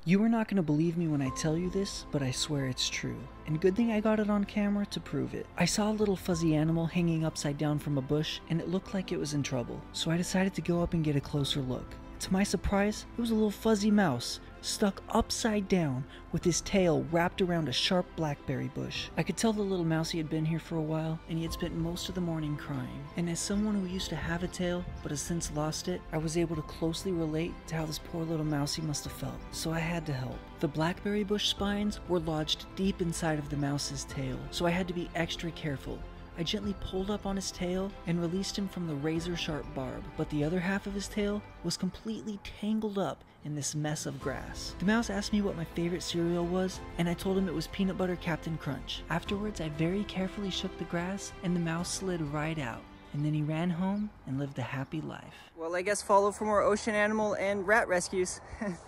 You are not going to believe me when I tell you this, but I swear it's true. And good thing I got it on camera to prove it. I saw a little fuzzy animal hanging upside down from a bush, and it looked like it was in trouble. So I decided to go up and get a closer look. To my surprise, it was a little fuzzy mouse, stuck upside down with his tail wrapped around a sharp blackberry bush. I could tell the little mousey had been here for a while, and he had spent most of the morning crying. And as someone who used to have a tail, but has since lost it, I was able to closely relate to how this poor little mousey must have felt, so I had to help. The blackberry bush spines were lodged deep inside of the mouse's tail, so I had to be extra careful. I gently pulled up on his tail and released him from the razor-sharp barb, but the other half of his tail was completely tangled up in this mess of grass. The mouse asked me what my favorite cereal was, and I told him it was Peanut Butter Captain Crunch. Afterwards, I very carefully shook the grass, and the mouse slid right out. And then he ran home and lived a happy life. Well, I guess follow for more ocean animal and rat rescues.